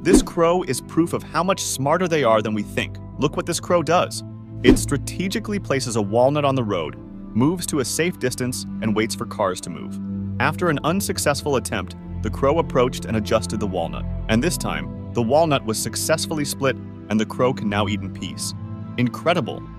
This crow is proof of how much smarter they are than we think. Look what this crow does. It strategically places a walnut on the road, moves to a safe distance, and waits for cars to move. After an unsuccessful attempt, the crow approached and adjusted the walnut. And this time, the walnut was successfully split and the crow can now eat in peace. Incredible!